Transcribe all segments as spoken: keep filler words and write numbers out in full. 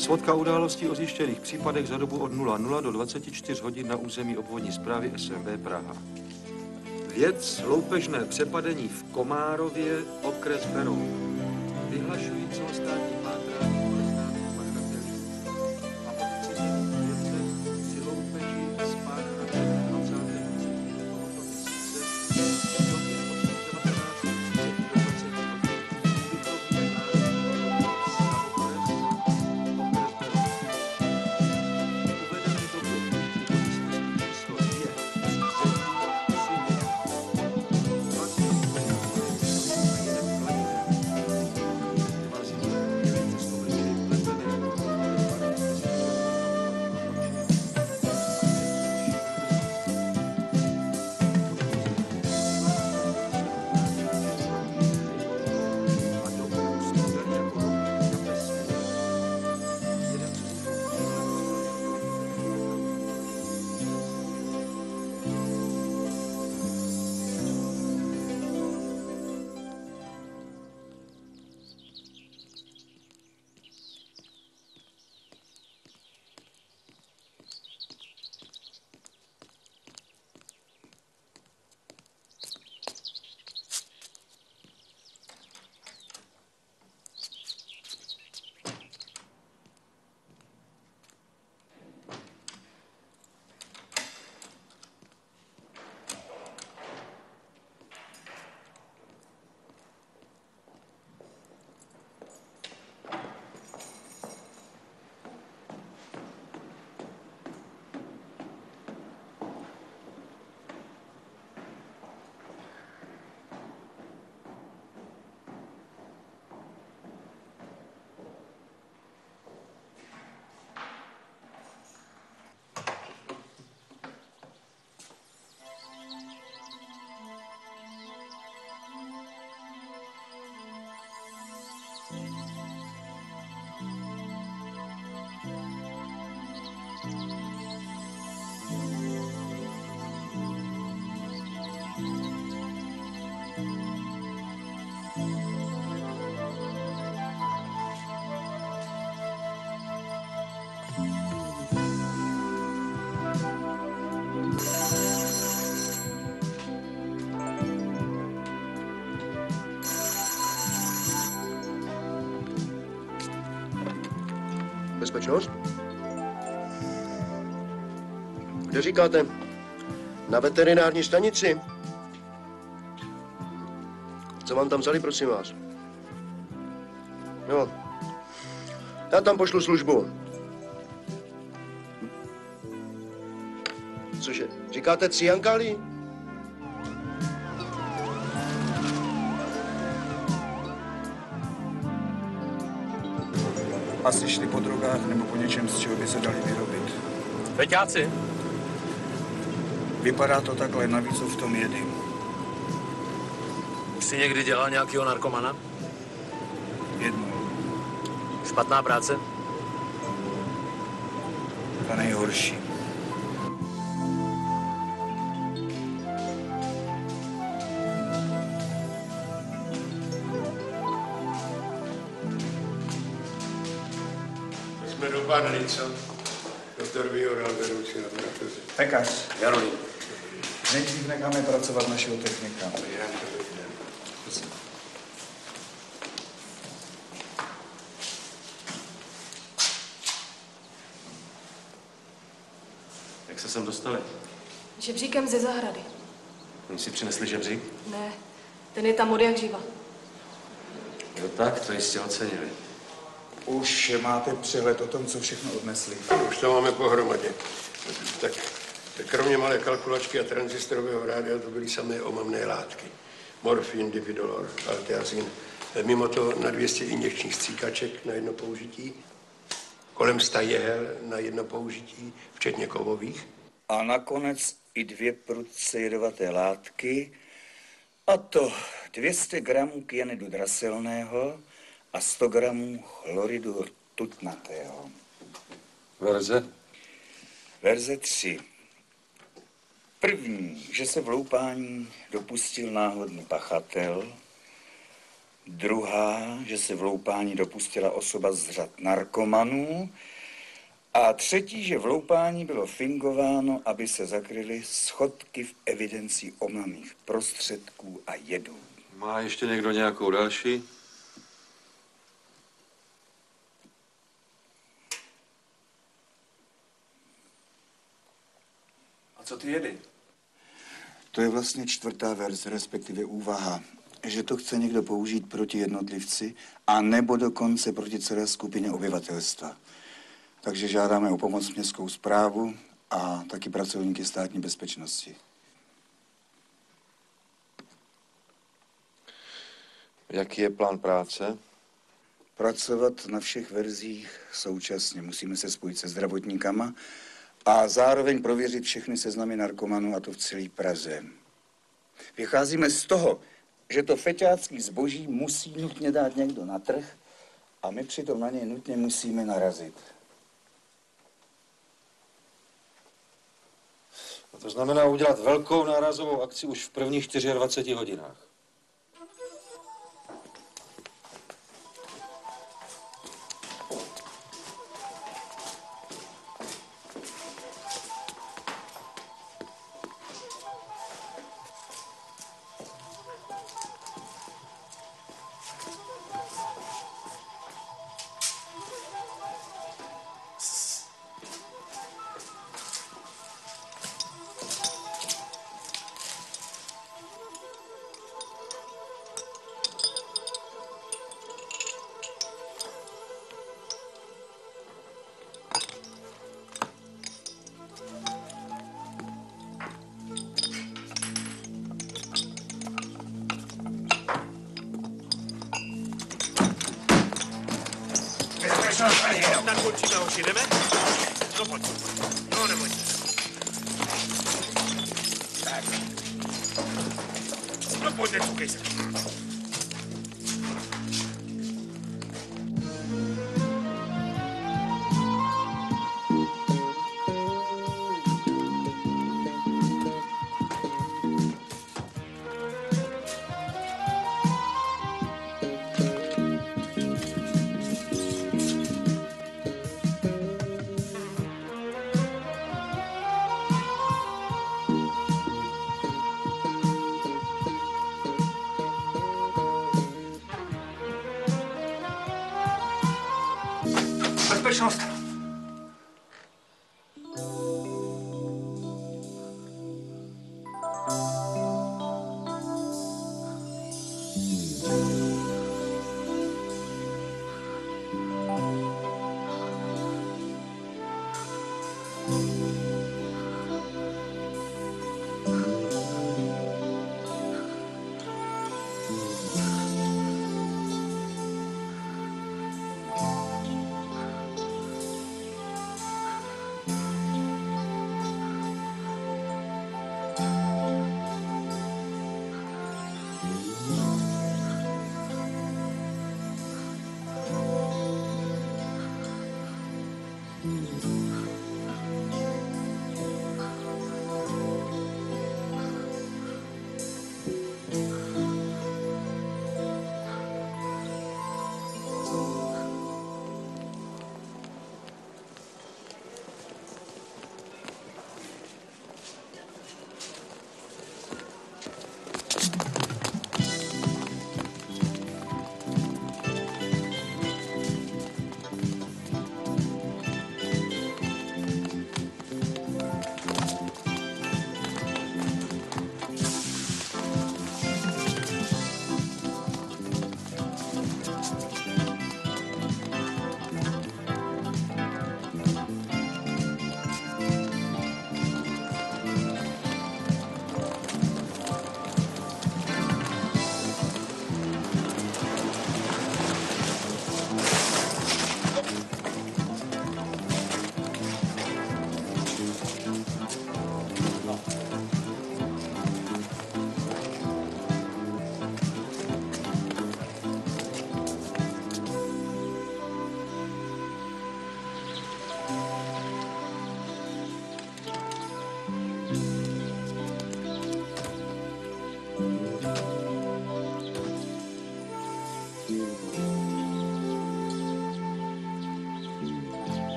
Svodka událostí o zjištěných případech za dobu od nula nula do dvaceti čtyř hodin na území obvodní správy S M B Praha. Věc loupežné přepadení v Komárově, okres Beroun. Vyhlašují celostátní pátrání podle známých pachatelů. A od třiceti věcech při loupeži spáchané dvacátého třetího tohoto měsíce v době od devatenáctého třiceti do dvaceti hodin ubytovně národní na okres, okres Beroun. Uvedené době původní číslo dvě Bezpečnost? Kde říkáte? Na veterinární stanici? Co vám tam vzali, prosím vás? Jo. Já tam pošlu službu. Cože? Říkáte Ciankali? Asi šli po drogách nebo po něčem, z čeho by se dali vyrobit. Feťáci? Vypadá to takhle, navíc v tom jedy. Už jsi někdy dělal nějakýho narkomana? Jednou. Špatná práce? Ta nejhorší. Jsme dopadli, co? Doktor Vioral, vedoucí laboratoře. Pekař. Jarolín. Nejdřív necháme pracovat našeho technika. Jak se sem dostali? Žebříkem ze zahrady. Oni si přinesli žebřík? Ne, ten je tam od jak živa. Jo tak, to jistě ocenili. Už máte přehled o tom, co všechno odnesli. Už to máme pohromadě. Tak, tak kromě malé kalkulačky a transistorového rádia to byly samé omamné látky. Morfin, dipidolor, alteazin. Mimo to na dvě stě injekčních stříkaček na jedno použití. Kolem sta jehel na jedno použití, včetně kovových. A nakonec i dvě prudce jedovaté látky, a to dvě stě gramů kyanidu draselného a sto gramů chloridu rtuťnatého. Verze? Verze tři. První, že se vloupání dopustil náhodný pachatel. Druhá, že se vloupání dopustila osoba z řad narkomanů. A třetí, že vloupání bylo fingováno, aby se zakryly schodky v evidenci omamných prostředků a jedů. Má ještě někdo nějakou další? A co ty jedy? To je vlastně čtvrtá verze, respektive úvaha, že to chce někdo použít proti jednotlivci a nebo dokonce proti celé skupině obyvatelstva. Takže žádáme o pomoc městskou správu a taky pracovníky státní bezpečnosti. Jaký je plán práce? Pracovat na všech verzích současně. Musíme se spojit se zdravotníkama a zároveň prověřit všechny seznamy narkomanů, a to v celé Praze. Vycházíme z toho, že to feťácký zboží musí nutně dát někdo na trh a my přitom na něj nutně musíme narazit. A to znamená udělat velkou nárazovou akci už v prvních dvaceti čtyřech hodinách. Tak končíme, hoši, jdeme? No pojď, pojď. No neboj se. Tak. No pojď, necukej se. Bezpečnost!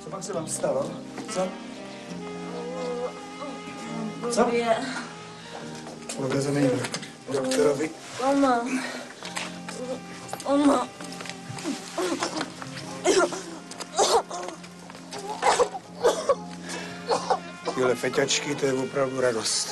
Co pak se vám stalo? Co? Co? Blbě. Odvezený doktorovi. Mama. Mama. Tyhle feťačky, to je opravdu radost.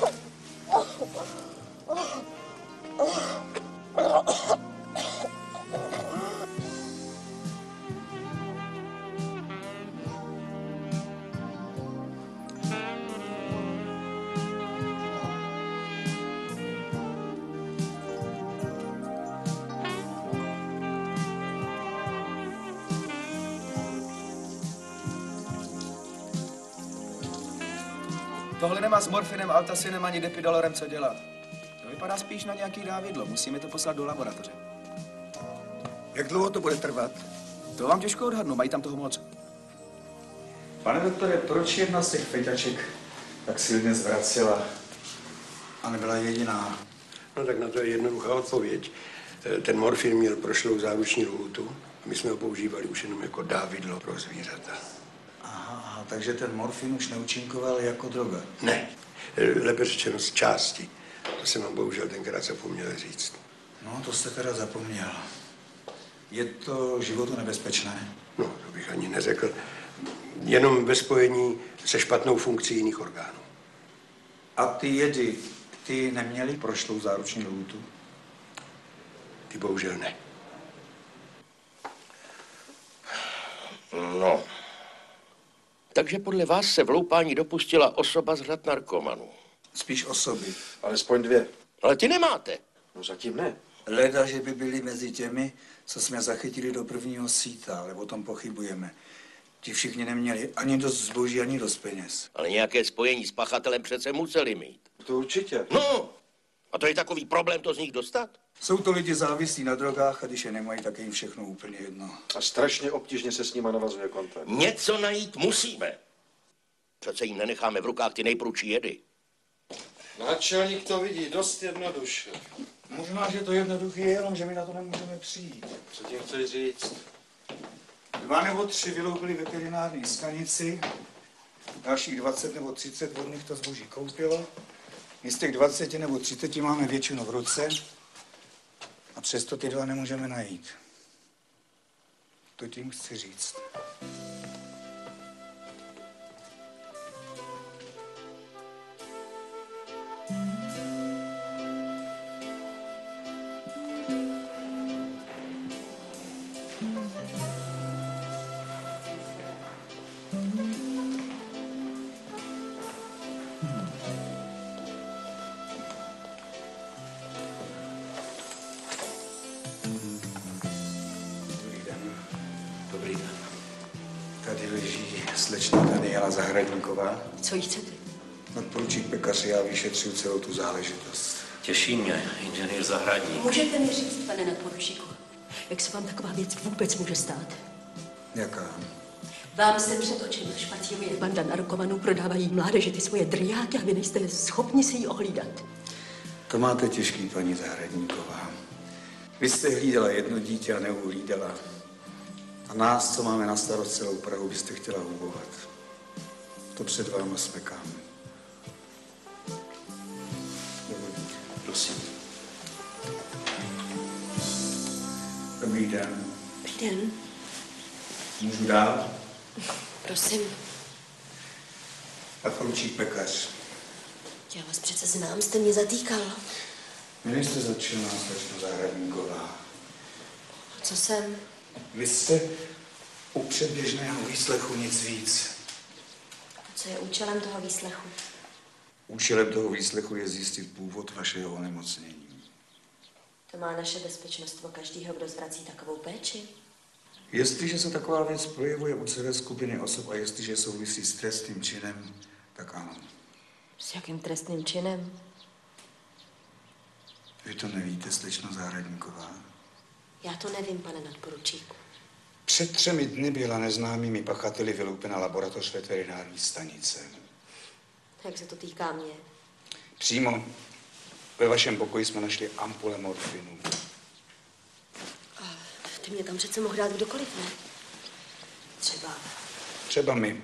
Tohle nemá s morfinem, altasinem ani depidolorem co dělat. To vypadá spíš na nějaký dávidlo. Musíme to poslat do laboratoře. Jak dlouho to bude trvat? To vám těžko odhadnu, mají tam toho moc. Pane doktore, proč jedna z těch feťaček tak silně zvracela a nebyla jediná? No tak na to je jednoduchá odpověď. Ten morfin měl prošlou záruční lhůtu a my jsme ho používali už jenom jako dávidlo pro zvířata. Aha, takže ten morfin už neúčinkoval jako droga. Ne, lépe řečeno z části. To jsem vám bohužel tenkrát zapomněl říct. No, to jste teda zapomněl. Je to životu nebezpečné? No, to bych ani neřekl. Jenom ve spojení se špatnou funkcí jiných orgánů. A ty jedy, ty neměly prošlou záruční lhůtu? Ty bohužel ne. No. Takže podle vás se vloupání dopustila osoba z řad narkomanů. Spíš osoby. Alespoň dvě. Ale ty nemáte. No zatím ne. Leda, že by byli mezi těmi, co jsme zachytili do prvního síta, ale o tom pochybujeme. Ti všichni neměli ani dost zboží, ani dost peněz. Ale nějaké spojení s pachatelem přece museli mít. To určitě. No, a to je takový problém to z nich dostat? Jsou to lidi závislí na drogách a když je nemají, tak je jim všechno úplně jedno. A strašně obtížně se s nima navazuje kontakt. Něco najít musíme. Přece jim nenecháme v rukách ty nejprudší jedy. Náčelník to vidí dost jednoduše. Možná, že to jednoduché je, jenom že my na to nemůžeme přijít. Co tím chceš říct? Dva nebo tři vyloupili veterinární stanici, dalších dvacet nebo třicet od nich to zboží koupilo. My z těch dvaceti nebo třiceti máme většinu v ruce a přesto ty dva nemůžeme najít. To tím chci říct. Dobrý den. Tady leží slečna Daniela Zahradníková. Co jí chcete? Nadporučík Pekař, já vyšetřuju celou tu záležitost. Těší mě, inženýr Zahradník. Můžete mi říct, pane nadporučíku, jak se vám taková věc vůbec může stát? Jaká? Vám se před očima špatňuje banda narkomanů, prodávají mládeži ty svoje drňáky a vy nejste schopni si ji ohlídat. To máte těžký, paní Zahradníková. Vy jste hlídala jedno dítě a neuhlídala. A nás, co máme na starost celou Prahu, byste chtěla hubovat. To před váma smekám. Prosím. Dobrý den. Dobrý den. Můžu dál? Prosím, Nadporučík Pekař. já vás přece znám, jste mě zatýkal. Vy nejste začíná, slečno Zahradníková. Co jsem? Vy jste u předběžného výslechu nic víc. Co je účelem toho výslechu? Účelem toho výslechu je zjistit původ vašeho onemocnění. To má naše bezpečnost o každýho, kdo zvrací takovou péči. Jestliže se taková věc projevuje u celé skupiny osob a jestliže souvisí s trestným činem, tak ano. S jakým trestným činem? Vy to nevíte, slečno Zahradníková? Já to nevím, pane nadporučíku. Před třemi dny byla neznámými pachateli vyloupena laboratoř veterinární stanice. Jak se to týká mě? Přímo ve vašem pokoji jsme našli ampule morfinu. Ty mě tam přece mohl dát kdokoliv, ne? Třeba Třeba my.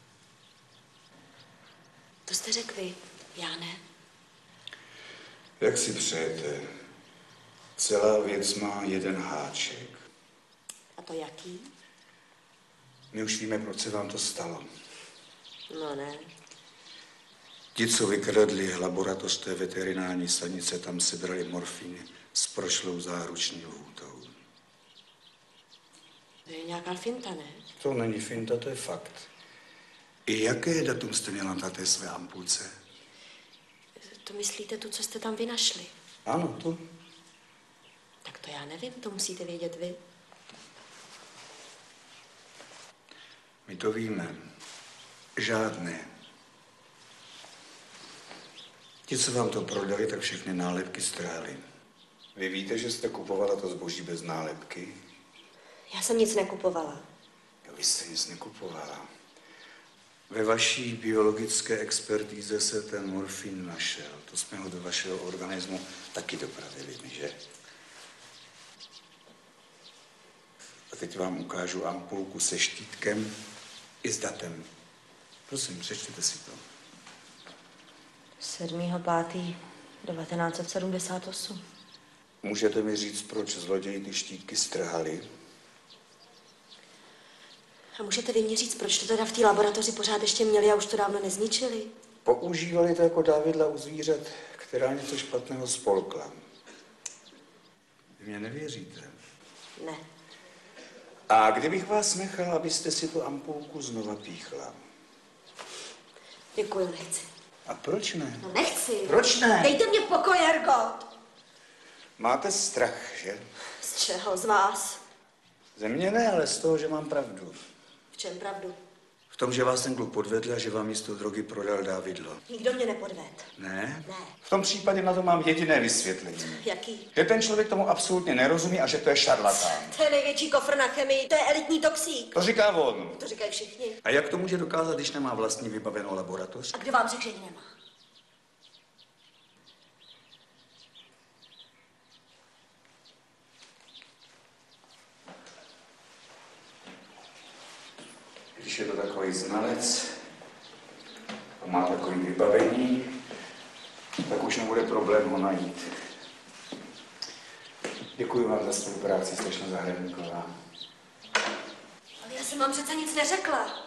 To jste řekl vy, já ne. Jak si přejete? Celá věc má jeden háček. A to jaký? My už víme, proč se vám to stalo. No ne. Ti, co vykradli laboratoř té veterinární stanice, tam sebrali morfíny s prošlou záruční lhůtou. To je nějaká finta, ne? To není finta, to je fakt. I jaké datum jste měla na té své ampulce? To myslíte tu, co jste tam vynašli? Ano, to. Tak to já nevím, to musíte vědět vy. My to víme. Žádné. Ti, co vám to prodali, tak všechny nálepky strhali. Vy víte, že jste kupovala to zboží bez nálepky? Já jsem nic nekupovala. Jo, vy jste nic nekupovala. Ve vaší biologické expertíze se ten morfín našel. To jsme ho do vašeho organismu taky dopravili, že? A teď vám ukážu ampulku se štítkem i s datem. Prosím, přečtěte si to. sedmého pátého devatenáct set sedmdesát osm. Můžete mi říct, proč zloději ty štítky strhali? A můžete vy mě říct, proč to teda v té laboratoři pořád ještě měli a už to dávno nezničili? Používali to jako dávidla u zvířat, která něco špatného spolkla. Vy mě nevěříte? Ne. A kdybych vás nechal, abyste si tu ampulku znova píchla? Děkuju, nechci. A proč ne? No nechci. Proč ne? Dejte mě pokoj, Ergot. Máte strach, že? Z čeho? Z vás? Ze mě ne, ale z toho, že mám pravdu. V čem pravdu? V tom, že vás ten kluk podvedl a že vám místo drogy prodal dávidlo. Nikdo mě nepodved. Ne? Ne. V tom případě na to mám jediné vysvětlení. Jaký? Že ten člověk tomu absolutně nerozumí a že to je šarlatán. To je největší kofr na chemii, to je elitní toxík. To říká on. To říkají všichni. A jak to může dokázat, když nemá vlastní vybavenou laboratoř? A kdo vám řekl, že ji nemá? Když je to takový znalec a má takový vybavení, tak už nebude problém ho najít. Děkuji vám za spolupráci, slečna Zahradníková. Ale já jsem vám přece nic neřekla.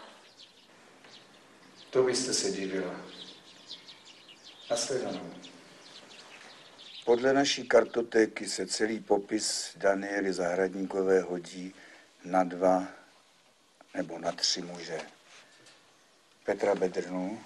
To byste se divila. Nasledanou. Podle naší kartotéky se celý popis Daniely Zahradníkové hodí na dva nebo na tři muže. Petra Bedrnu,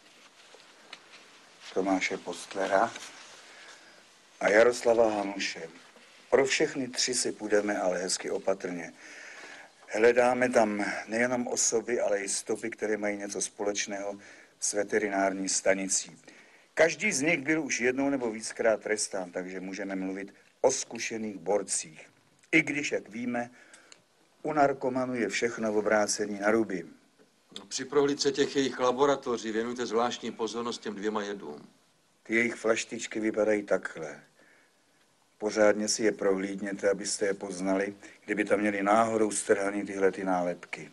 Tomáše Postlera a Jaroslava Hanuše. Pro všechny tři si půjdeme ale hezky opatrně. Hledáme tam nejenom osoby, ale i stopy, které mají něco společného s veterinární stanicí. Každý z nich byl už jednou nebo víckrát trestán, takže můžeme mluvit o zkušených borcích. I když, jak víme, u narkomanů je všechno v obrácení na ruby. Při prohlídce těch jejich laboratoří věnujte zvláštní pozornost těm dvěma jedům. Ty jejich flaštičky vypadají takhle. Pořádně si je prohlídněte, abyste je poznali, kdyby tam měli náhodou strhaný tyhle ty nálepky.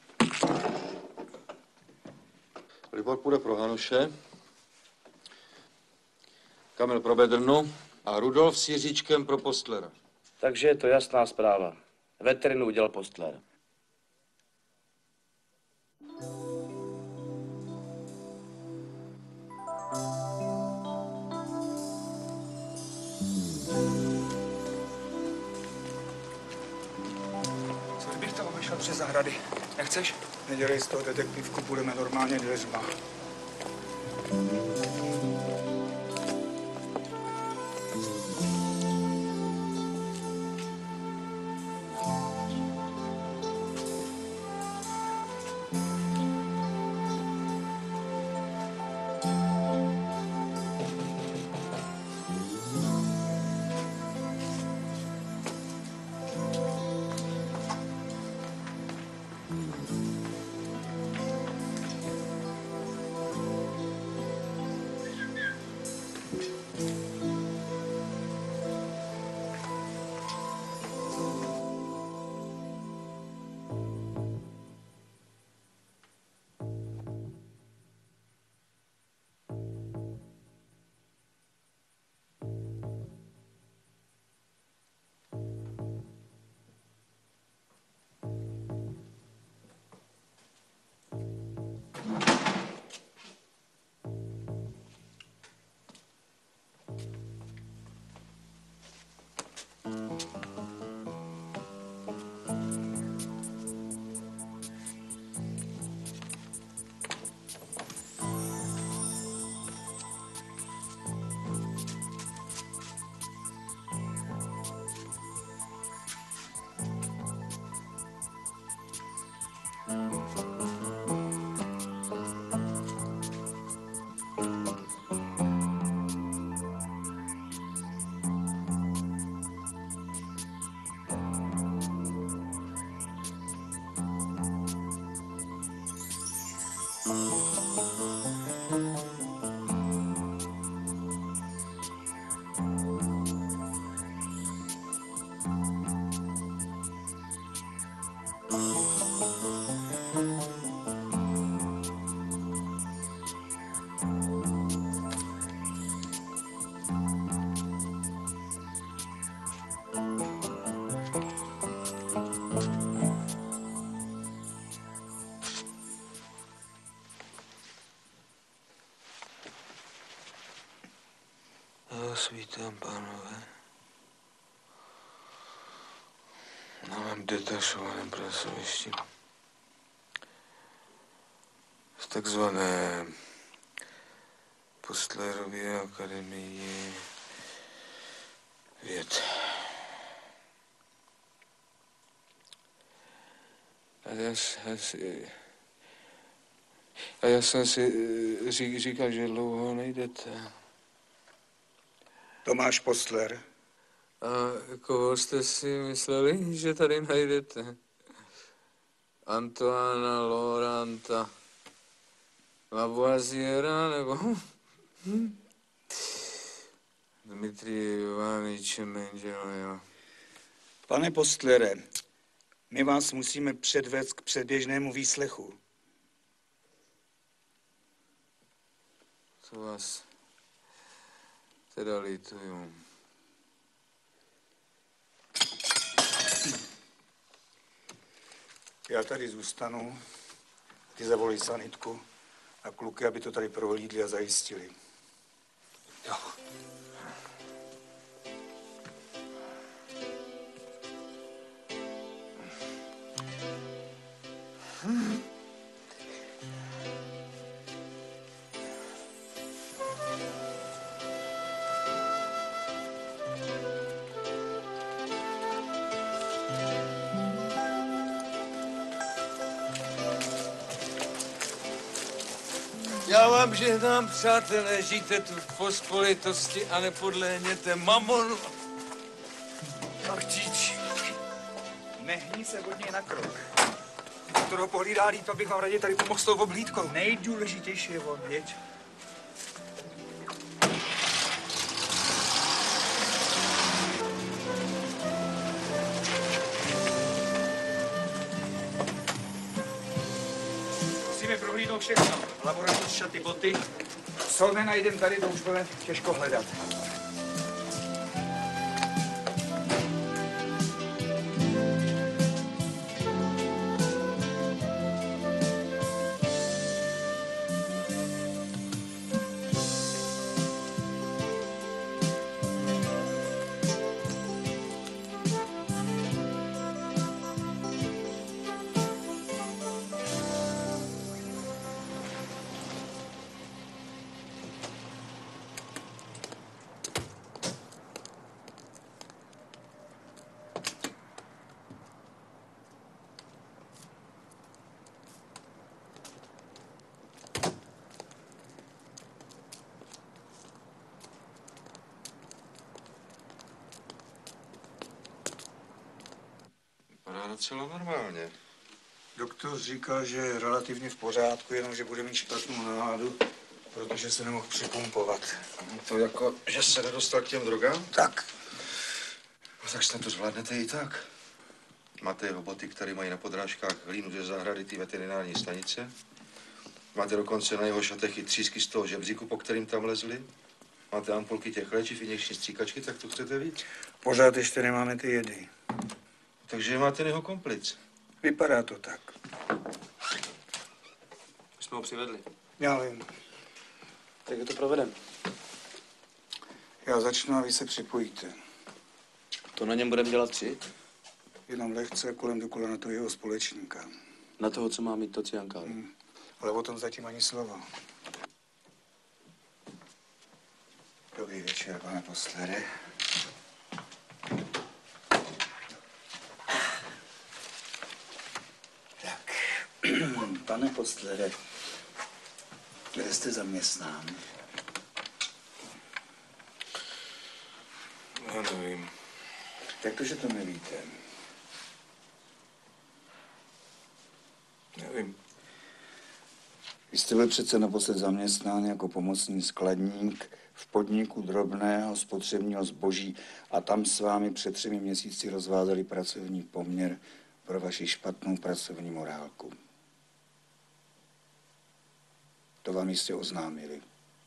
Libor půjde pro Hanuše, Kamil pro Bedrnu a Rudolf s Jiříčkem pro Postlera. Takže je to jasná zpráva. Veterinu udělal Postler. Co kdybych to obešel přes zahrady? Nechceš? Nedělej z toho detektivku, půjdeme normálně dveřma. Svítám, pánové. Na mém detašovaném pracovišti. V takzvané Postlerově akademii věd. A já, já, si, a já jsem si ří, říkal, že dlouho nejdete. Tomáš Postler. A koho jste si mysleli, že tady najdete? Antoána Laurenta Lavoisiera nebo Dmitrije Ivanoviče Mendelejeva? Pane Postlere, my vás musíme předvést k předběžnému výslechu. To vás teda lituju. Já tady zůstanu, ty zavolí sanitku a kluky, aby to tady prohlídli a zajistili. Jo. Hmm. Já vám žehnám, přátelé, žijte tu v pospolitosti a nepodléhněte mamonu. Ach, číč. Nehní se od něj na krok. To do pohlídá líp, abych vám raději tady pomohl s tou oblídkou. Nejdůležitější je on, věď. Musíme prohlídnout všechno. Laboratoř, šaty, boty. Co nenajdem tady, to už bude těžko hledat. Vypadá docela normálně. Doktor říkal, že je relativně v pořádku, jenomže bude mít špatnou náladu, protože se nemohl připumpovat. To jako, že se nedostal k těm drogám? Tak. No, tak snad to zvládnete i tak. Máte jeho boty, které mají na podrážkách hlínu ze zahrady té veterinární stanice. Máte dokonce na jeho šatech i třísky z toho žebříku, po kterým tam lezli. Máte ampulky těch léčiv, injekční stříkačky, tak to chcete víc? Pořád ještě nemáme ty jedy. Takže máte jeho komplic. Vypadá to tak. Už jsme ho přivedli. Já vím. Tak to provedem. Já začnu a vy se připojíte. To na něm budeme dělat tři? Jenom lehce kolem dokola na to jeho společníka. Na toho, co má mít to ciankáru. Hmm. Ale o tom zatím ani slovo. Dobrý večer, pane Postlere. Tak, pane Postlere, kde jste zaměstnán? Já nevím. Jak to, že to nevíte? Nevím. Vy jste byl přece naposled zaměstnán jako pomocný skladník v podniku drobného spotřebního zboží a tam s vámi před třemi měsíci rozvázali pracovní poměr pro vaši špatnou pracovní morálku. To vám jistě oznámili.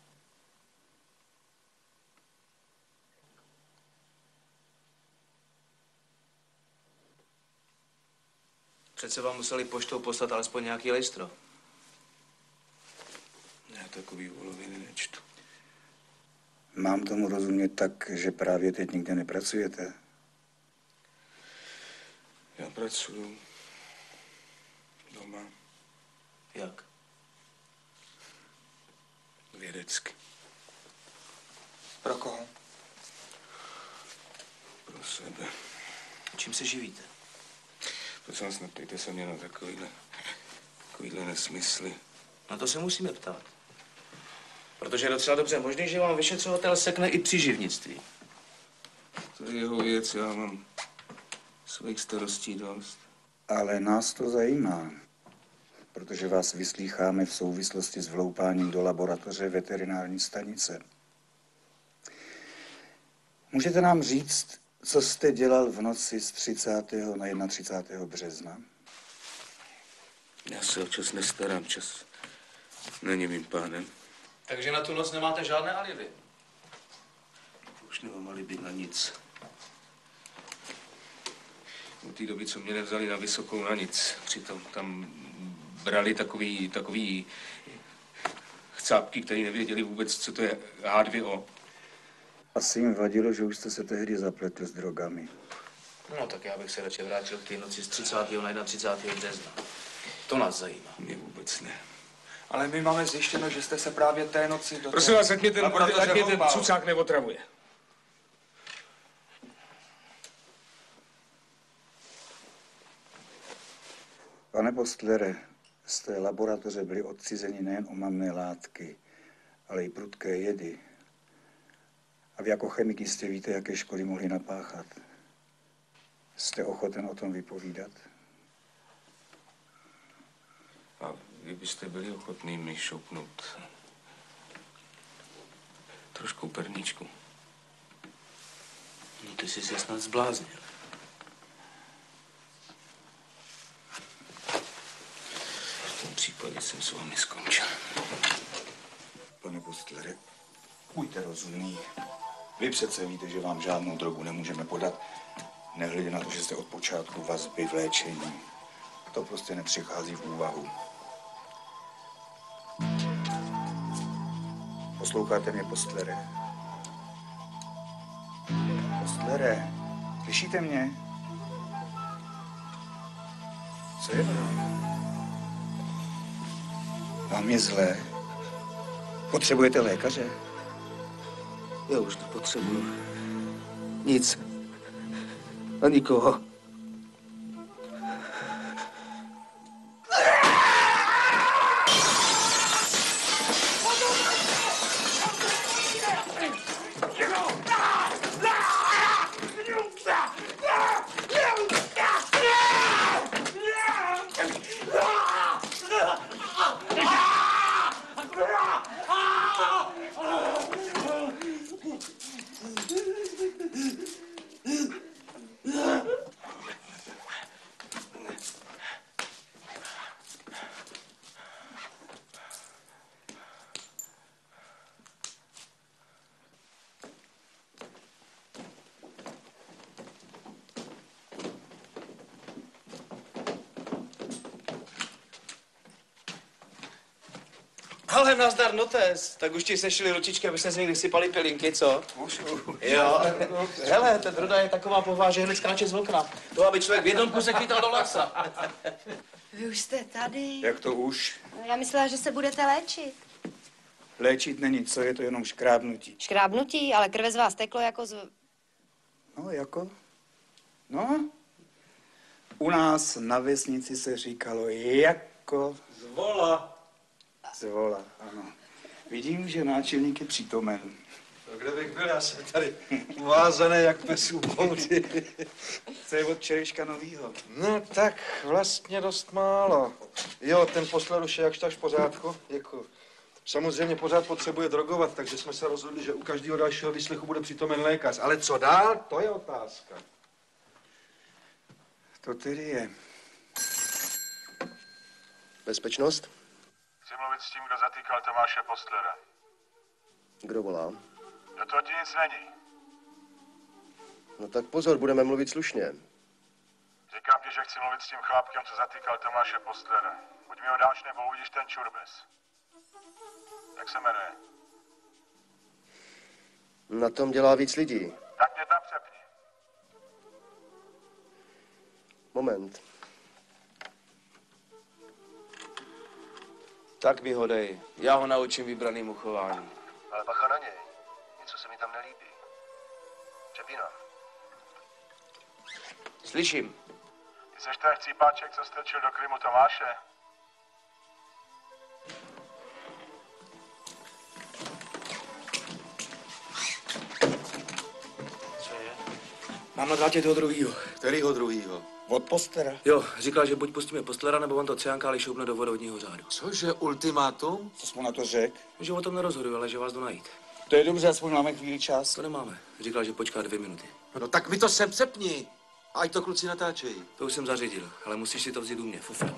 Přece vám museli poštou poslat alespoň nějaký lejstro. Já takový voloviny nečtu. Mám tomu rozumět tak, že právě teď nikde nepracujete? Já pracuju doma. Jak? Vědecky. Pro koho? Pro sebe. Čím se živíte? Prosím vás, neptejte se mě na takovýhle, takovýhle nesmysly. Na to se musíme ptát. Protože je docela dobře možný, že vám vyšetřovatel sekne i při živnictví. To je jeho věc, já mám svých starostí dost. Ale nás to zajímá, protože vás vyslýcháme v souvislosti s vloupáním do laboratoře veterinární stanice. Můžete nám říct, co jste dělal v noci z třicátého na třicátého prvního března? Já se o čas nestarám, čas není mým pánem. Takže na tu noc nemáte žádné alibi? Už nemám alibi na nic. Od té doby, co mě nevzali na vysokou, na nic. Přitom tam brali takový, takový chcápky, který nevěděli vůbec, co to je H dva O. Asi jim vadilo, že už jste se tehdy zapletl s drogami. No, tak já bych se radši vrátil k té noci z třicátého na třicátého prvního března. To nás zajímá. Mě vůbec ne. Ale my máme zjištěno, že jste se právě té noci do Prosím vás, ať mě ten, ať mě ten cucák neotravuje. Pane Postlere, z té laboratoře byly odcizeny nejen omamné látky, ale i prudké jedy. A vy jako chemik jistě víte, jaké škody mohly napáchat. Jste ochoten o tom vypovídat? A vy byste byli ochotný mi šoupnout trošku perníčku. No ty jsi se snad zbláznil. V tom případě jsem s vámi skončil. Pane Postlere, buďte rozumný. Vy přece víte, že vám žádnou drogu nemůžeme podat, nehledě na to, že jste od počátku vazby v léčení. To prostě nepřichází v úvahu. Posloucháte mě, Postlere? Postlere, slyšíte mě? Co je vám? Vám je zlé? Potřebujete lékaře? Já už nepotřebuju nic a nikoho. Ale nazdar notes, tak už ti sešly ručičky, aby se z nich vysypaly pilinky, co? Jo. Hele, ten Ruda je taková povaha, že hned skáče z okna. To, aby člověk v jednom kuse chytal do lasa. Vy už jste tady. Jak to už? Já myslela, že se budete léčit. Léčit není, co je to jenom škrábnutí. Škrábnutí, ale krve z vás teklo jako z... No, jako? No, u nás na vesnici se říkalo jako... Zvola. Zvola, ano. Vidím, že náčelník je přítomen. No, kde bych byl, já jsem tady uvázaný jak pes u boudy. Co je od včerejška novýho? No tak vlastně dost málo. Jo, ten posled už je jakž tak v pořádku. Děkuji. Samozřejmě pořád potřebuje drogovat, takže jsme se rozhodli, že u každého dalšího výslechu bude přítomen lékař. Ale co dál, to je otázka. To tedy je. Bezpečnost? Chci mluvit s tím, kdo zatýkal Tomáše Postlera. Kdo volá? No to ti nic není. No tak pozor, budeme mluvit slušně. Říkám ti, že chci mluvit s tím chlápkem, co zatýkal Tomáše Postlera. Buď mi ho dáš, nebo uvidíš ten čurbes. Jak se jmenuje? Na tom dělá víc lidí. Tak mě tam přepni. Moment. Tak mi ho dej. Já ho naučím vybranýmu chování. Ale bacha na něj. Něco se mi tam nelíbí. Čepina. Slyším. Ty seš ten chcípáček, co strčil do Krymu Tomáše? Mám na drátě toho druhýho. Kterýho druhýho? Od Postlera. Jo, říkal, že buď pustíme Postlera, nebo on to ciánkáli šoupne do vodovodního řádu. Cože, ultimátum? Co jsi mu na to řekl? Že o tom nerozhoduju, ale že vás jdu najít. To je dobře, aspoň máme chvíli čas. To nemáme. Říkal, že počká dvě minuty. No tak mi to sem přepni. Ať to kluci natáčejí. To už jsem zařídil, ale musíš si to vzít u mě, fufle.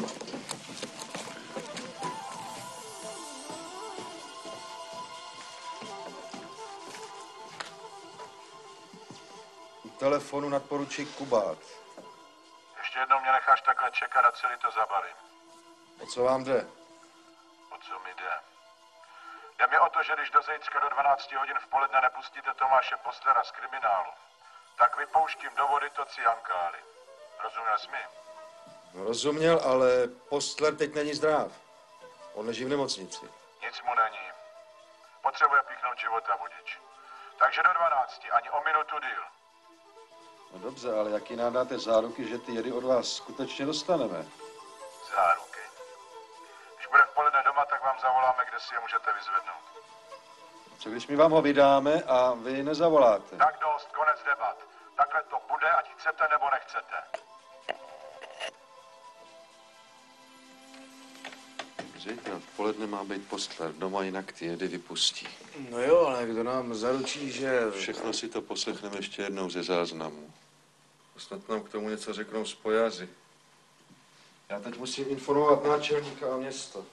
U telefonu nadporučík Kubát. Ještě jednou mě necháš takhle čekat a celý to zabalím. O co vám jde? O co mi jde? Jde mi o to, že když do zítřka do dvanácti hodin v poledne nepustíte Tomáše Postlera z kriminálu, tak vypouštím do vody to ciankáli. Rozuměl jsi mi? No, rozuměl, ale Postler teď není zdrav. On leží v nemocnici. Nic mu není. Potřebuje píchnout života budič. Takže do dvanácti, ani o minutu díl. No dobře, ale jaký nám dáte záruky, že ty jedy od vás skutečně dostaneme? Záruky. Když bude v poledne doma, tak vám zavoláme, kde si je můžete vyzvednout. Co když my vám ho vydáme a vy nezavoláte? Tak dost, konec debat. Takhle to bude, ať chcete nebo nechcete. Zítra v poledne má být Postler doma, jinak ty jedy vypustí. No jo, ale kdo nám zaručí, že... Všechno si to poslechneme ještě jednou ze záznamu. Snad nám k tomu něco řeknou spojazi. Já teď musím informovat náčelníka a město.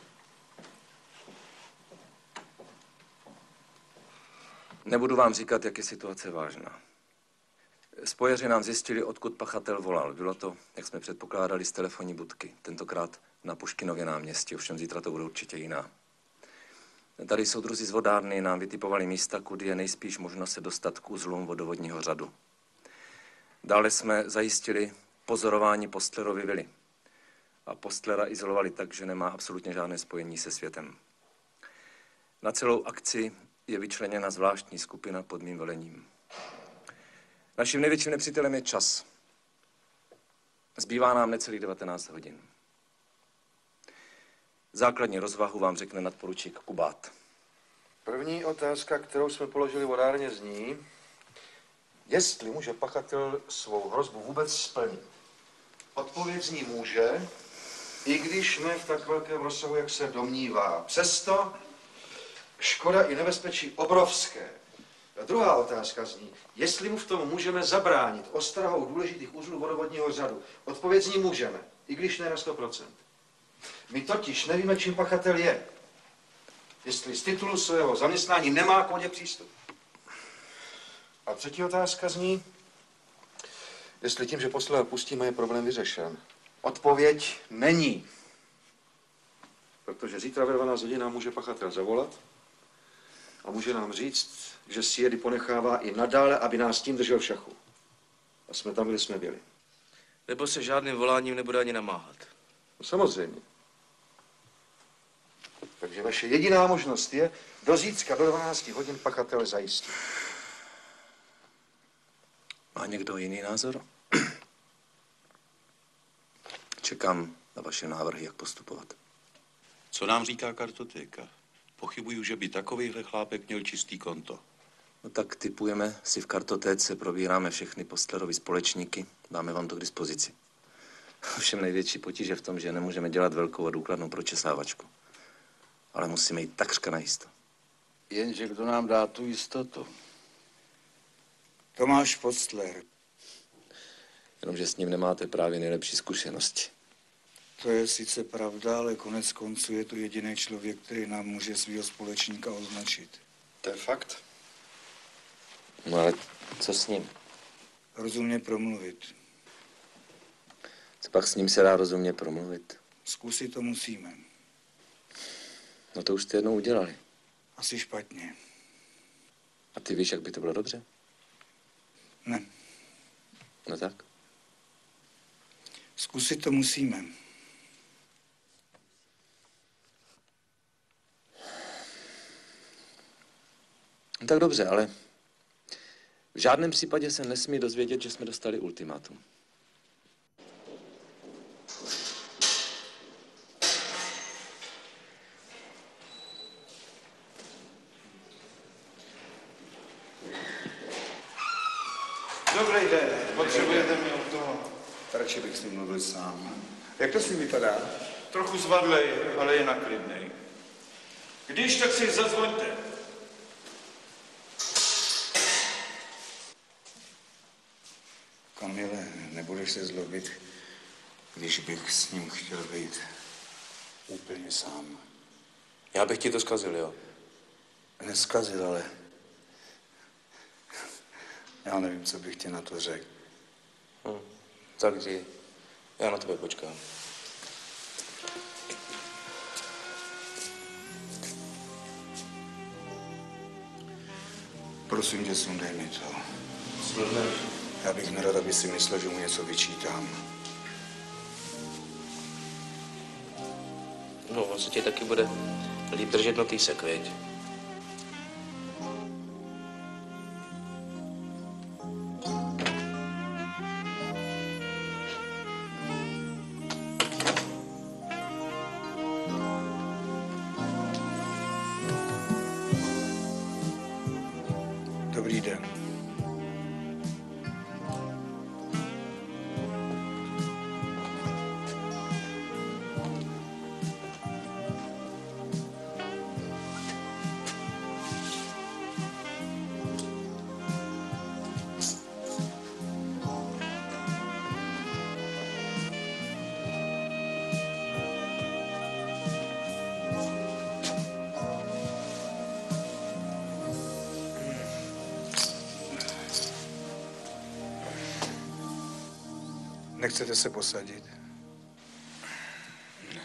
Nebudu vám říkat, jak je situace vážná. Spojaři nám zjistili, odkud pachatel volal. Bylo to, jak jsme předpokládali, z telefonní budky. Tentokrát na Puškinově náměstí, ovšem zítra to bude určitě jiná. Tady soudruzi z vodárny nám vytipovali místa, kudy je nejspíš možno se dostat k uzlům vodovodního řadu. Dále jsme zajistili pozorování Postlerovy vily. A Postlera izolovali tak, že nemá absolutně žádné spojení se světem. Na celou akci je vyčleněna zvláštní skupina pod mým velením. Naším největším nepřítelem je čas. Zbývá nám necelých devatenáct hodin. Základní rozvahu vám řekne nadporučík Kubát. První otázka, kterou jsme položili vodárně, zní, jestli může pachatel svou hrozbu vůbec splnit. Odpověď zní může, i když ne v tak velkém rozsahu, jak se domnívá. Přesto škoda i nebezpečí obrovské. A druhá otázka zní, jestli mu v tom můžeme zabránit ostrahou důležitých uzlů vodovodního řadu. Odpověď zní můžeme, i když ne na sto procent. My totiž nevíme, čím pachatel je. Jestli z titulu svého zaměstnání nemá k vodě přístup. A třetí otázka zní, jestli tím, že Postlera pustíme, je problém vyřešen. Odpověď není. Protože zítra ve dvanáct hodin nám může pachatel zavolat a může nám říct, že si jedy ponechává i nadále, aby nás tím držel v šachu. A jsme tam, kde jsme byli. Nebo se žádným voláním nebude ani namáhat. No, samozřejmě. Takže vaše jediná možnost je do zítřka do dvanácti hodin pachatele zajistit. Má někdo jiný názor? Čekám na vaše návrhy, jak postupovat. Co nám říká kartotéka? Pochybuju, že by takovýhle chlápek měl čistý konto. No tak tipujeme si v kartotéce, probíráme všechny Postlerovy společníky, dáme vám to k dispozici. Všem největší potíž je v tom, že nemůžeme dělat velkou a důkladnou pročesávačku. Ale musíme jít takřka najisto. Jenže kdo nám dá tu jistotu? Tomáš Postler. Jenomže s ním nemáte právě nejlepší zkušenosti. To je sice pravda, ale konec konců je to jediný člověk, který nám může svého společníka označit. To je fakt. No ale co s ním? Rozumně promluvit. Co pak s ním se dá rozumně promluvit? Zkusit to musíme. No to už jste jednou udělali. Asi špatně. A ty víš, jak by to bylo dobře? Ne. No tak? Zkusit to musíme. No tak dobře, ale v žádném případě se nesmí dozvědět, že jsme dostali ultimátum. Dobrý den, potřebujete mě od toho? Radši bych s ním mluvil sám. Jak to s ním vypadá? Trochu zvadlej, ale je naklidnej. Když, tak si zazvoňte. Kamile, nebudeš se zlobit, když bych s ním chtěl být úplně sám. Já bych ti to zkazil, jo? Neskazil, ale já nevím, co bych ti na to řekl. Hm. Takže já na tebe počkám. Prosím tě, sundej mi to. Já bych nerad, aby si myslel, že mu něco vyčítám. No, on se ti taky bude líp držet na týsek, viď? Dobrý den. Nechcete se posadit? Ne.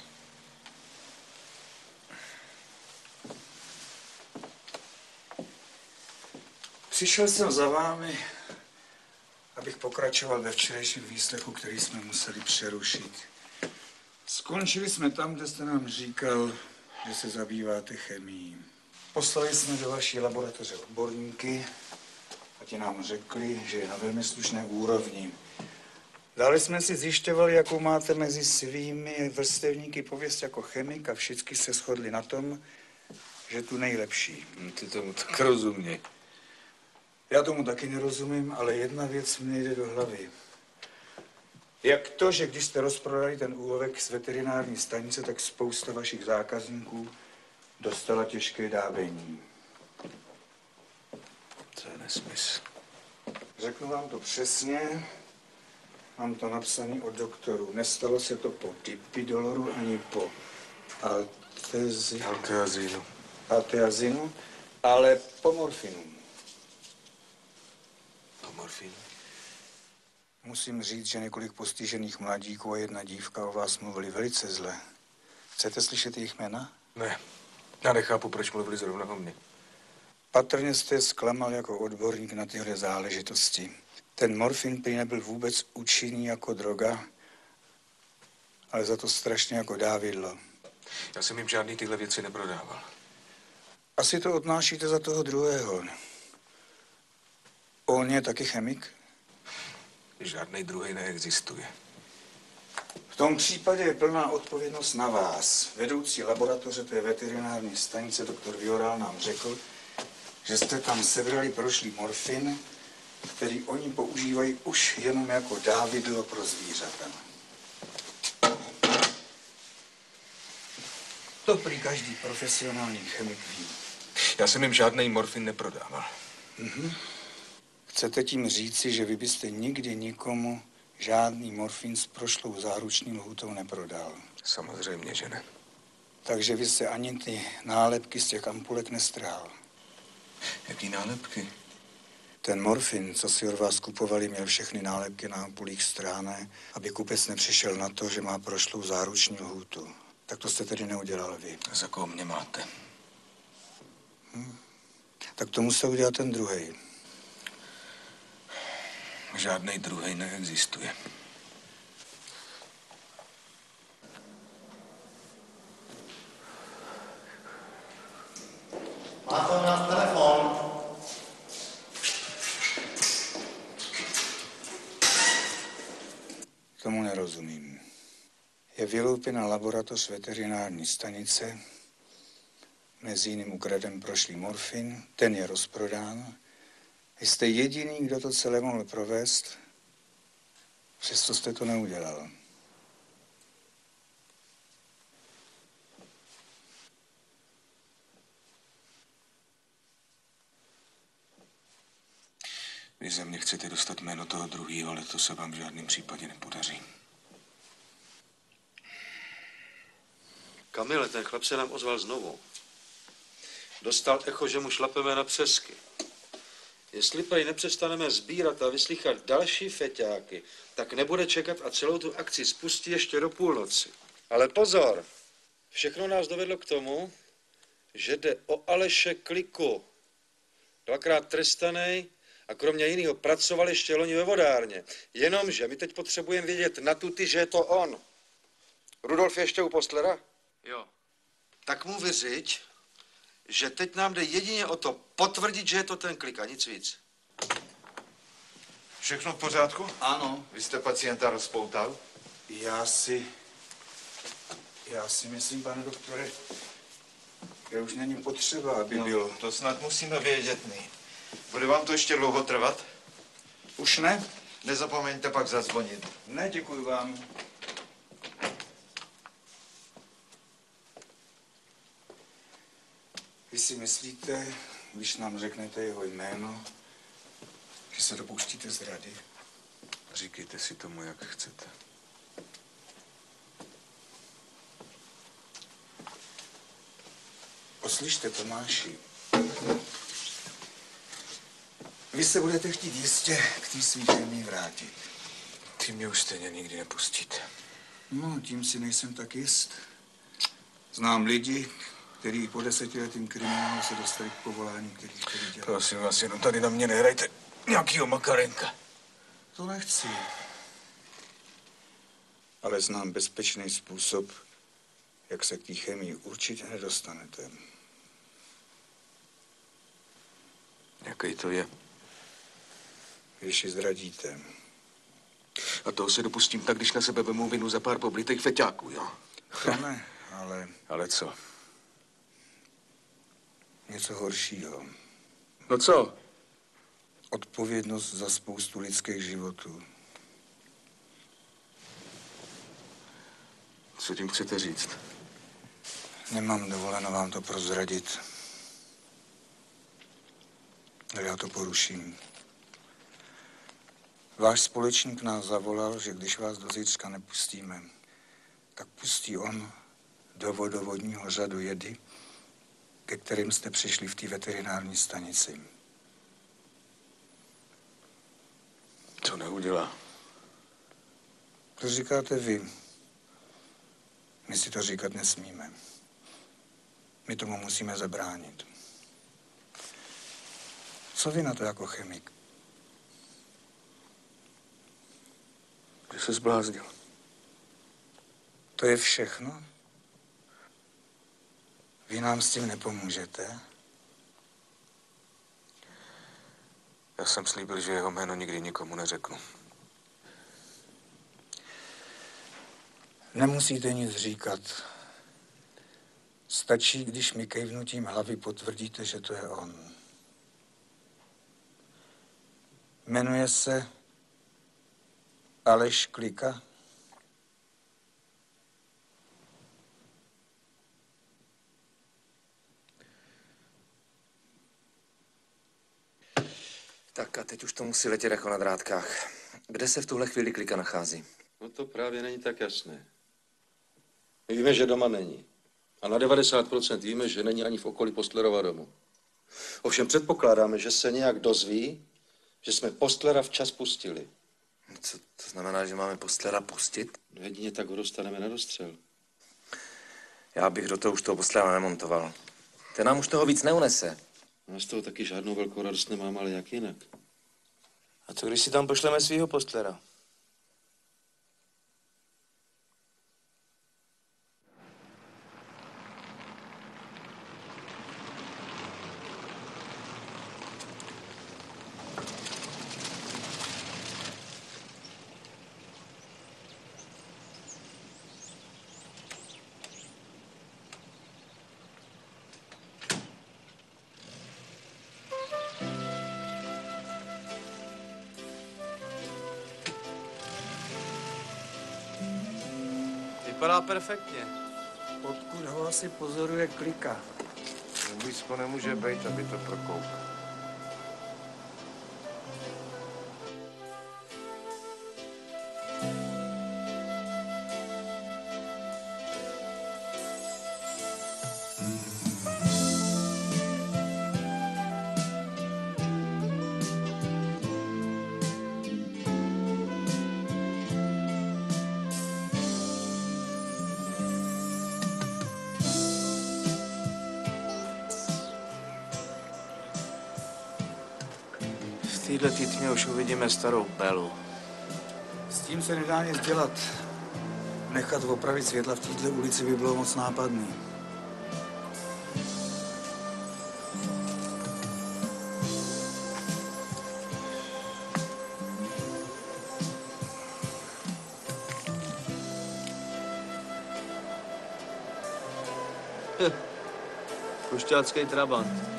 Přišel jsem za vámi, abych pokračoval ve včerejším výslechu, který jsme museli přerušit. Skončili jsme tam, kde jste nám říkal, že se zabýváte chemií. Poslali jsme do vaší laboratoře odborníky a ti nám řekli, že je na velmi slušné úrovni. Dále jsme si zjišťovali, jakou máte mezi svými vrstevníky pověst jako chemik a všichni se shodli na tom, že tu nejlepší. Ty tomu tak rozuměj. Já tomu taky nerozumím, ale jedna věc mi nejde do hlavy. Jak to, že když jste rozprodali ten úlovek z veterinární stanice, tak spousta vašich zákazníků dostala těžké dávení. To je nesmysl. Řeknu vám to přesně. Mám to napsané od doktorů. Nestalo se to po dipidoloru ani po altezi... Alteazinu. Alteazinu, ale po morfinu. Po morfinu? Musím říct, že několik postižených mladíků a jedna dívka o vás mluvili velice zle. Chcete slyšet jejich jména? Ne. Já nechápu, proč mluvili zrovna o mně. Patrně jste zklamal jako odborník na tyhle záležitosti. Ten morfin prý nebyl vůbec účinný jako droga, ale za to strašně jako dávidlo. Já jsem jim žádný tyhle věci neprodával. Asi to odnášíte za toho druhého. On je taky chemik? Žádný druhý neexistuje. V tom případě je plná odpovědnost na vás. Vedoucí laboratoře té veterinární stanice doktor Vioral nám řekl, že jste tam sebrali prošlý morfin, který oni používají už jenom jako dávidlo pro zvířata. To prý každý profesionální chemik ví. Já jsem jim žádný morfin neprodával. Mhm. Chcete tím říci, že vy byste nikdy nikomu žádný morfin s prošlou záruční lhůtou neprodal? Samozřejmě, že ne. Takže vy jste ani ty nálepky z těch ampulek nestrhal. Jaký nálepky? Ten morfin, co si od vás kupovali, měl všechny nálepky na ampulích strhané, aby kupec nepřišel na to, že má prošlou záruční lhůtu. Tak to jste tedy neudělal vy. A za koho mě máte? Hm. Tak to musel udělat ten druhej. Žádnej druhej neexistuje. Máte u nás telefon? Tomu nerozumím. Je vyloupěna laboratoř veterinární stanice, mezi jiným ukradem prošlý morfin, ten je rozprodán. Vy jste jediný, kdo to celé mohl provést, přesto jste to neudělal. Vy ze mě chcete dostat jméno toho druhého, ale to se vám v žádném případě nepodaří. Kamile, ten chlap se nám ozval znovu. Dostal echo, že mu šlapeme na přesky. Jestli prej nepřestaneme sbírat a vyslychat další feťáky, tak nebude čekat a celou tu akci spustí ještě do půlnoci. Ale pozor, všechno nás dovedlo k tomu, že jde o Aleše Kliku. Dvakrát trestanej a kromě jiného pracoval ještě loni ve vodárně. Jenomže my teď potřebujeme vědět na tuty, že je to on. Rudolf je ještě u Postlera? Jo. Tak mu vyřiď, že teď nám jde jedině o to potvrdit, že je to ten Klik a nic víc. Všechno v pořádku? Ano. Vy jste pacienta rozpoutal? Já si... Já si myslím, pane doktore, že už není potřeba, aby no, bylo. To snad musíme vědět my. Bude vám to ještě dlouho trvat? Už ne? Nezapomeňte pak zazvonit. Ne, děkuji vám. Vy si myslíte, když nám řeknete jeho jméno, že se dopouštíte zrady? Říkejte si tomu, jak chcete. Poslyšte, Tomáši. Vy se budete chtít jistě k té svý chemii vrátit. Ty mě už stejně nikdy nepustíte. No, tím si nejsem tak jist. Znám lidi, kteří po desetiletým kriminálu se dostali k povolání, který chtěli dělat. Prosím vás, jenom tady na mě nehrajte nějakýho Makarenka. To nechci. Ale znám bezpečný způsob, jak se k té chemii určitě nedostanete. Jaký to je? Když ji zradíte. A toho se dopustím tak, když na sebe vemu vinu za pár poblitých feťáků, jo? To ne, ale... Ale co? Něco horšího. No co? Odpovědnost za spoustu lidských životů. Co tím chcete říct? Nemám dovoleno vám to prozradit. Ale já to poruším. Váš společník nás zavolal, že když vás do zítřka nepustíme, tak pustí on do vodovodního řadu jedy, ke kterým jste přišli v té veterinární stanici. To neudělá. To říkáte vy. My si to říkat nesmíme. My tomu musíme zabránit. Co vy na to jako chemik? Že se zbláznil. To je všechno? Vy nám s tím nepomůžete? Já jsem slíbil, že jeho jméno nikdy nikomu neřeknu. Nemusíte nic říkat. Stačí, když mi kejvnutím hlavy potvrdíte, že to je on. Jmenuje se Aleš Klika. Tak a teď už to musí letět jako na drátkách. Kde se v tuhle chvíli Klika nachází? No to právě není tak jasné. My víme, že doma není. A na devadesát procent víme, že není ani v okolí Postlerova domu. Ovšem předpokládáme, že se nějak dozví, že jsme Postlera včas pustili. Co to znamená, že máme Postlera pustit? No jedině tak ho dostaneme na dostřel. Já bych do toho už toho Postlera nemontoval. Ten nám už toho víc neunese. Já z toho taky žádnou velkou radost nemám, ale jak jinak? A co když si tam pošleme svýho Postlera? Vypadá perfektně. Odkud ho asi pozoruje Klika? Blízko nemůže být, aby to prokoukal. V této tmě už uvidíme starou Belu. S tím se nedá nic dělat. Nechat opravit světla v této ulici by bylo moc nápadný. Kušťácký trabant.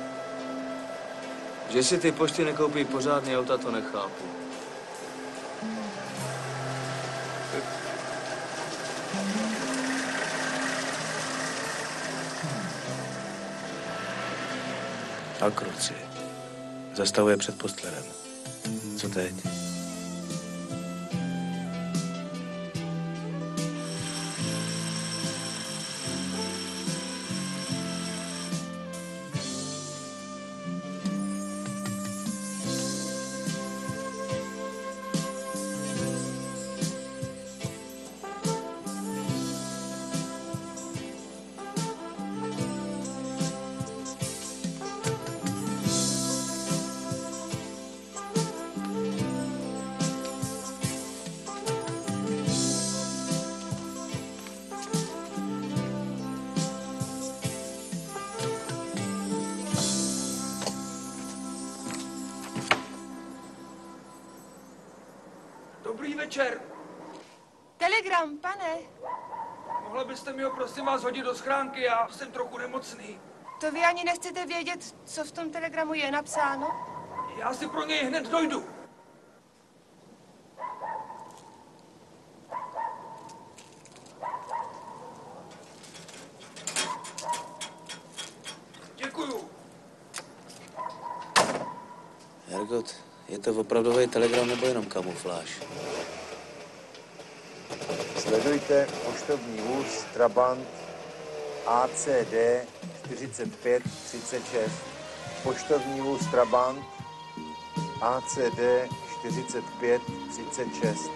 Že si ty pošty nekoupí pořádný auta, to nechápu. A kruci. Zastavuje před Postlerem. Co teď? Dobrý večer. Telegram, pane. Mohla byste mi ho prosím vás hodit do schránky, já jsem trochu nemocný. To vy ani nechcete vědět, co v tom telegramu je napsáno? Já si pro něj hned dojdu. Děkuju. Hergot, je to opravdový telegram nebo jenom kamufláž? Sledujte poštovní vůz Trabant A C D čtyřicet pět třicet šest. Poštovní vůz Trabant A C D čtyřicet pět třicet šest.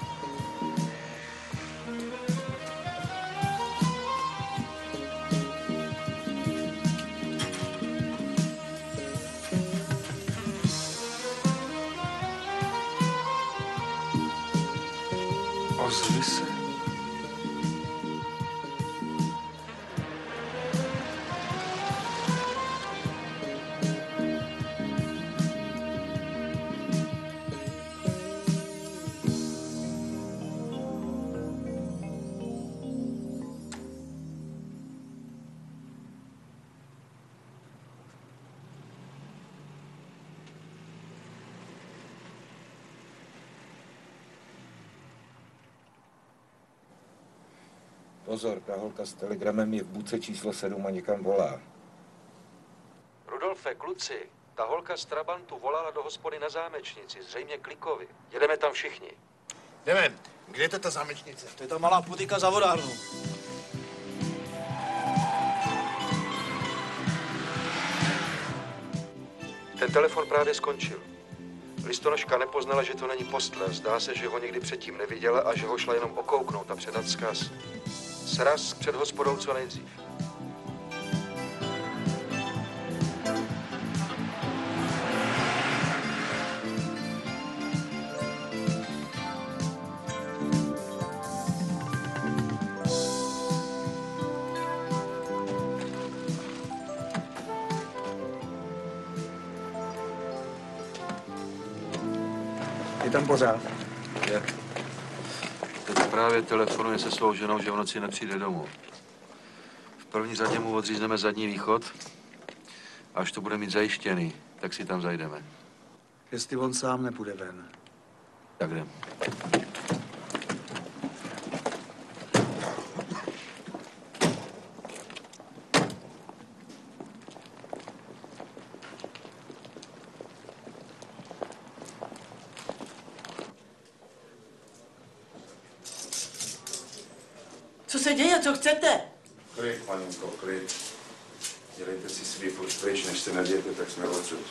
Ozvi se. Pozor, ta holka s telegramem je v buce číslo sedm a někam volá. Rudolfe, kluci, ta holka z Trabantu volala do hospody na Zámečnici, zřejmě Klikovi. Jedeme tam všichni. Jdeme. Kde je to ta zámečnice? To je ta malá putika za vodárnou. Ten telefon právě skončil. Listonoška nepoznala, že to není Postler. Zdá se, že ho někdy předtím neviděla a že ho šla jenom okouknout a předat vzkaz. Sraz před hospodou co nejdřív. Je tam pořád. Je. Teď právě telefonuje se svou ženou, že v noci nepřijde domů. V první řadě mu odřízneme zadní východ. Až to bude mít zajištěný, tak si tam zajdeme. Jestli on sám nepůjde ven. Tak jdem. Co se děje, co chcete? Klid, paninko, klid. Dělejte si svý puš pryč, než se nadějete, tak jsme odsud.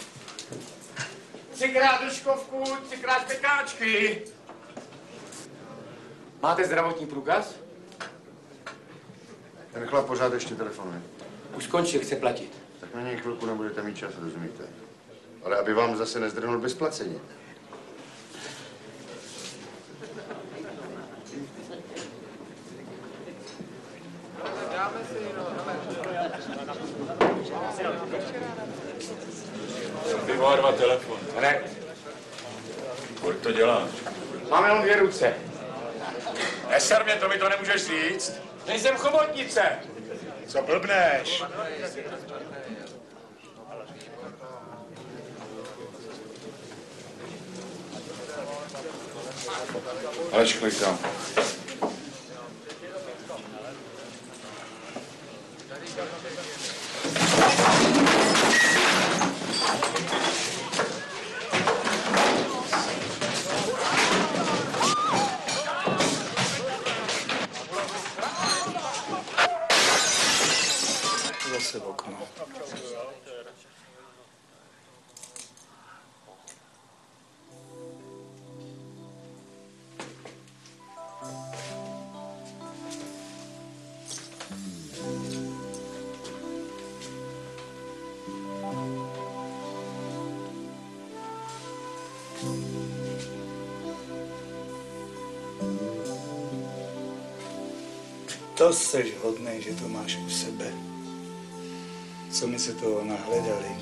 Třikrát duškovku, třikrát pekáčky. Máte zdravotní průkaz? Ten chlap pořád ještě telefonuje. Už skončil, chce platit. Tak na něj chvilku nebudete mít čas, rozumíte? Ale aby vám zase nezdrhnul bez placení. Pivo dva telefon. Ne. Kolik to děláš? Mám jenom dvě ruce. Neser mě, to mi to nemůžeš říct. Nejsem chobotnice. Co blbneš? Aleš, klid tam. Zase v okno. To seš hodnej, že to máš u sebe. Co mi se toho nahledali.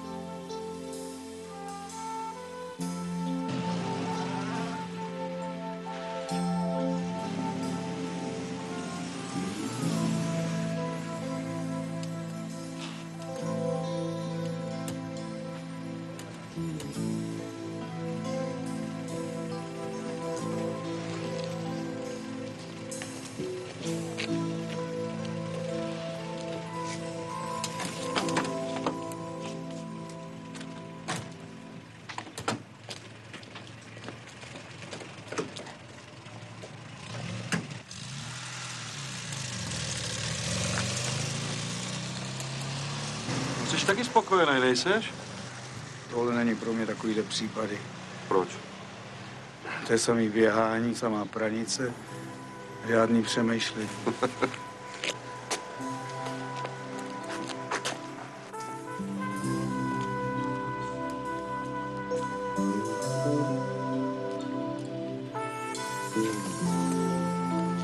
Jsi taky spokojený, nejseš? Tohle není pro mě takovýhle případy. Proč? To je samý běhání, samá pranice, žádný přemýšlení.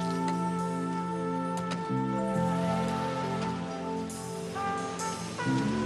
Thank you.